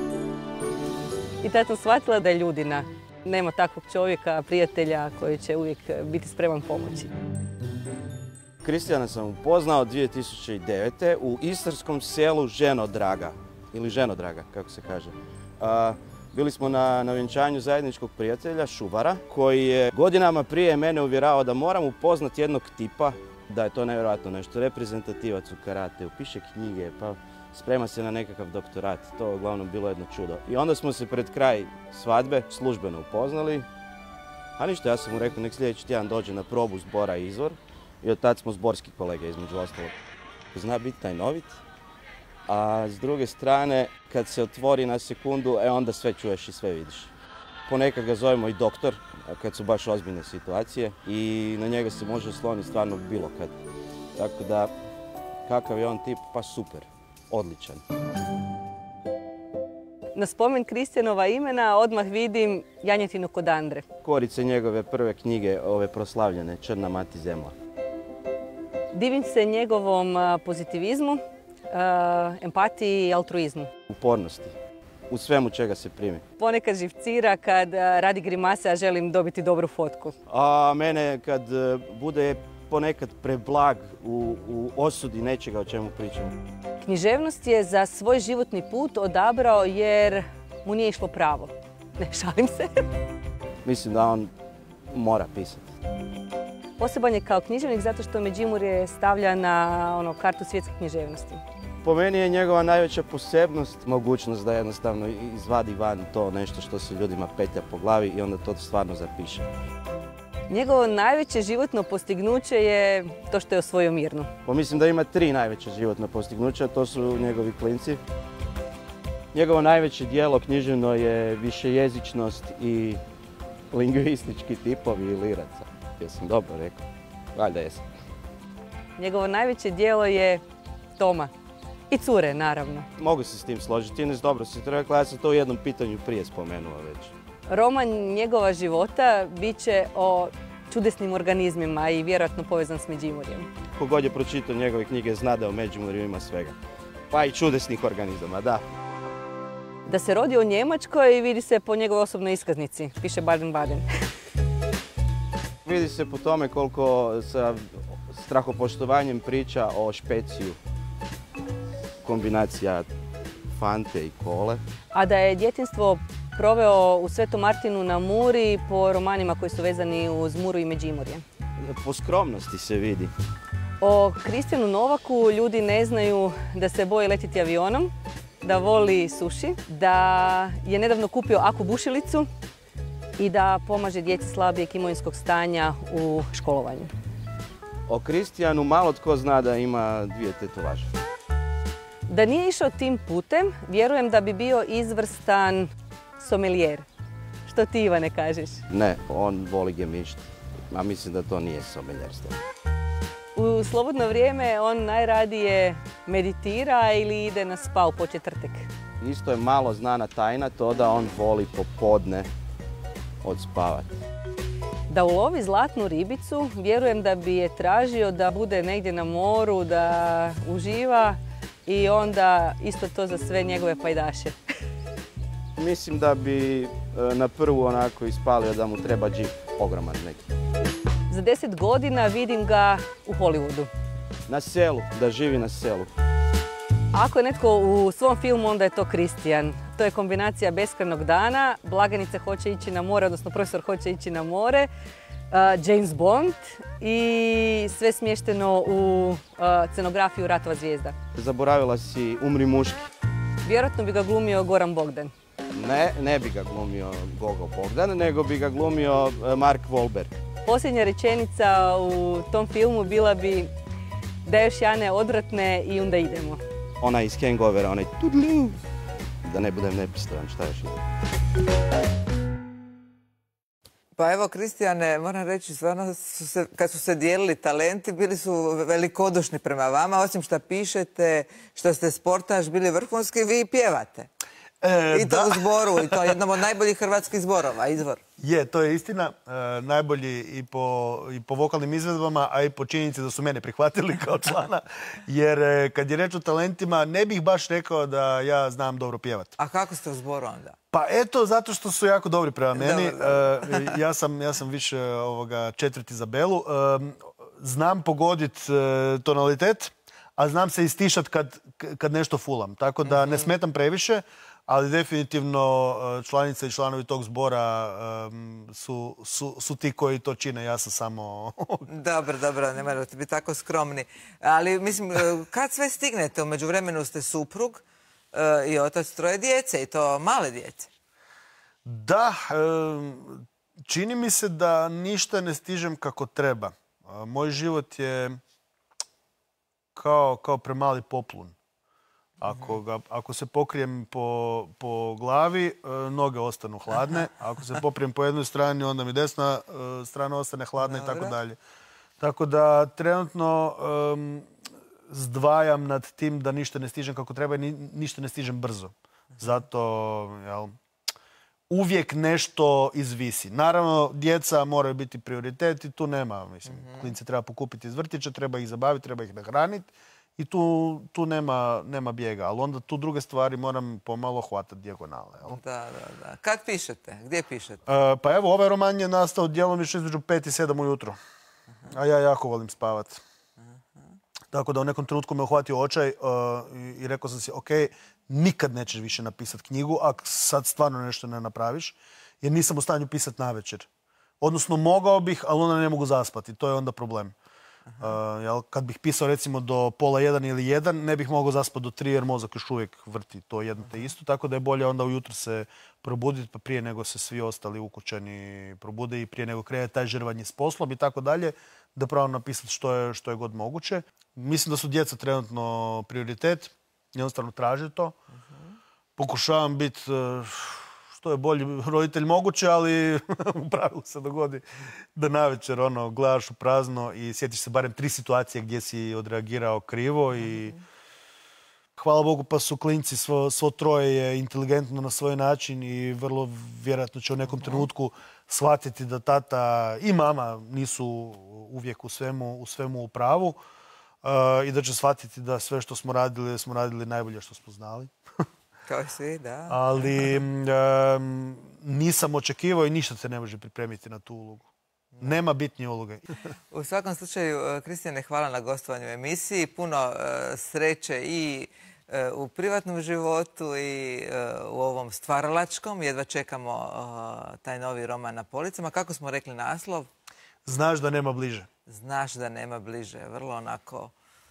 I tad sam shvatila da je ljudina. Nema takvog čovjeka, prijatelja koji će uvijek biti spreman pomoći. Kristijana sam upoznao 2009. u istarskom selu Ženodraga, ili Ženodraga, kako se kaže. Bili smo na vjenčanju zajedničkog prijatelja, Šuvara, koji je godinama prije mene uvjeravao da moram upoznati jednog tipa, da je to nevjerojatno nešto, reprezentativac u karate, piše knjige, pa sprema se na nekakav doktorat. To je uglavnom bilo jedno čudo. I onda smo se pred kraj svadbe službeno upoznali. A ništa, ja sam mu rekao nek sljedeći tjedan dođe na probu zbora Izvor. I od tad smo zborski kolege između ostalog. Zna biti tajnovit. A s druge strane, kad se otvori na sekundu, onda sve čuješ i sve vidiš. Ponekad ga zovemo i doktor, kad su baš ozbiljne situacije. I na njega se može osloniti stvarno bilo kad. Tako da, kakav je on tip, pa super. Odličan. Na spomen Kristijanova imena odmah vidim janjetinu kod Andre. Korice njegove prve knjige, ove proslavljene, Črna mati zemlja. Divim se njegovom pozitivizmu, empatiji i altruizmu. Upornosti. U svemu čega se primi. Ponekad živcira kad radi grimase, a želim dobiti dobru fotku. A mene kad bude ponekad preblag u osudi nečega o čemu pričamo. Književnost je za svoj životni put odabrao jer mu nije išlo pravo. Ne, šalim se. Mislim da on mora pisati. Poseban je kao književnik zato što Međimurje stavlja na kartu svjetske književnosti. Po meni je njegova najveća posebnost mogućnost da jednostavno izvadi van to nešto što se ljudima petlja po glavi i onda to stvarno zapiše. Njegovo najveće životno postignuće je to što je osvojio Mirnu. Pa mislim da ima 3 najveća životna postignuća, to su njegovi klinci. Njegovo najveće djelo književno je višejezičnost i lingvistički tipovi iliraca. Jesam dobro rekao? Valjda jesam. Njegovo najveće djelo je Toma. I cure, naravno. Mogu se s tim složiti. Ines, dobro si rekla, ja sam to u jednom pitanju prije spomenuo već. Roman njegova života bit će o čudesnim organizmima i vjerojatno povezan s Međimurjem. Kogod je pročitao njegove knjige zna da u Međimurju ima svega. Pa i čudesnih organizama, da. Da se rodi u Njemačkoj vidi se po njegovoj osobnoj iskaznici. Piše Baden-Baden. Vidi se po tome koliko sa strahopoštovanjem priča o špeciju. Kombinacija Fante i kole. A da je djetinjstvo proveo u Svetom Martinu na Muri po romanima koji su vezani uz Muru i Međimurje. Po skromnosti se vidi. O Kristijanu Novaku ljudi ne znaju da se boji letiti avionom, da voli suši, da je nedavno kupio aku bušilicu i da pomaže djeci slabijeg imovinskog stanja u školovanju. O Kristijanu malo tko zna da ima 2 tetovaže. Da nije išao tim putem, vjerujem da bi bio izvrstan somelijer. Što ti, Ivane, kažeš? Ne, on voli gemišt, a mislim da to nije someljerstvo. U slobodno vrijeme on najradije meditira ili ide na spa u početvrtek. Isto je malo znana tajna to da on voli popodne odspavati. Da ulovi zlatnu ribicu, vjerujem da bi je tražio da bude negdje na moru, da uživa i onda isto to za sve njegove pajdaše. Mislim da bi na prvu onako ispalio da mu treba džip, ogroman neki. Za 10 godina vidim ga u Hollywoodu. Na selu, da živi na selu. Ako je netko u svom filmu, onda je to Kristijan. To je kombinacija beskrajnog dana, blagajnica hoće ići na more, odnosno profesor hoće ići na more, James Bond i sve smješteno u scenografiju Ratova zvijezda. Zaboravila si Umri muški. Vjerojatno bi ga glumio Goran Bogdan. Ne bi ga glumio Gogo Bogdan, nego bi ga glumio Mark Wahlberg. Posljednja rečenica u tom filmu bila bi da još Jane odvratne i onda idemo. Onaj iz Hangovera, onaj tudlu. Da ne budem nepristojan, šta još ide? Pa evo, Kristijane, moram reći, stvarno kad su se dijelili talenti, bili su velikodušni prema vama, osim što pišete, što ste sportaš, bili vrhunski, vi pjevate. I to u zboru, i to jednom od najboljih hrvatskih zborova, izvor. Je, to je istina. Najbolji i po vokalnim izvedbama, a i po činjenici da su mene prihvatili kao člana. Jer kad je reč o talentima, ne bih baš rekao da ja znam dobro pjevati. A kako ste u zboru onda? Pa eto, zato što su jako dobri prema meni. Ja sam više četvrti za Belu. Znam pogoditi tonalitet, a znam se istišat kad nešto fulam. Tako da ne smetam previše. Ali definitivno članice i članovi tog zbora su ti koji to čine, ja sam samo... Dobro, ne morate biti tako skromni. Ali mislim, kad sve stignete, u međuvremenu ste suprug i otac 3 djece, i to male djece. Da, čini mi se da ništa ne stižem kako treba. Moj život je kao premali poplun. Ako se pokrijem po glavi, noge ostanu hladne. Ako se poprijem po jednoj strani, onda mi desna strana ostane hladna i tako dalje. Tako da trenutno zdvajam nad tim da ništa ne stižem kako treba i ništa ne stižem brzo. Zato uvijek nešto izvisi. Naravno, djeca moraju biti prioritet i tu nema. Klince treba pokupiti iz vrtića, treba ih zabaviti, treba ih nahraniti. I tu nema bijega, ali onda tu druge stvari moram pomalo hvatati dijagonale. Da. Kad pišete? Gdje pišete? Pa evo, ovaj roman je nastao djelomično između 5 i 7 ujutro. A ja jako volim spavat. Tako da u nekom trenutku me uhvatio očaj i rekao sam si, ok, nikad nećeš više napisati knjigu, ako sad stvarno nešto ne napraviš, jer nisam u stanju pisati navečer. Odnosno, mogao bih, ali onda ne mogu zaspati. To je onda problem. Kad bih pisao recimo do 12:30 ili 1, ne bih mogao zaspati do 3 jer mozak još uvijek vrti to jedno te isto. Tako da je bolje onda ujutro se probuditi pa prije nego se svi ostali ukućani probude i prije nego krene taj žrvanje s poslom i tako dalje, da pravo napisati što je god moguće. Mislim da su djeca trenutno prioritet, jednostavno traže to. Pokušavam biti što je bolji roditelj moguće, ali u pravilu se dogodi da navečer gledaš u prazno i sjetiš se barem 3 situacije gdje si odreagirao krivo i hvala Bogu pa su klinci, svo 3 je inteligentno na svoj način i vrlo vjerojatno će u nekom trenutku shvatiti da tata i mama nisu uvijek u svemu u pravu i da će shvatiti da sve što smo radili najbolje što smo znali. Kao i svi, da. Ali nisam očekivao i ništa se ne može pripremiti na tu ulogu. Nema bitnije uloge. U svakom slučaju, Kristijane, hvala na gostovanju u emisiji. Puno sreće i u privatnom životu i u ovom stvaralačkom. Jedva čekamo taj novi roman na policama. Kako smo rekli naslov? Znaš da nema bliže. Znaš da nema bliže. Vrlo onako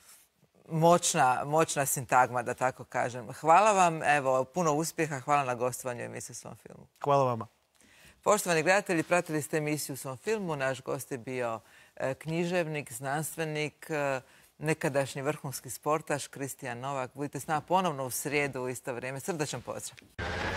moćna sintagma, da tako kažem. Hvala vam, evo, puno uspjeha. Hvala na gostovanju u emisiji Svom filmu. Hvala vama. Poštovani gledatelji, pratili ste emisiju Svom filmu. Naš gost je bio književnik, znanstvenik, nekadašnji vrhunski sportaš Kristijan Novak. Budite s nama ponovno u srijedu u isto vrijeme. Srdačan pozdrav.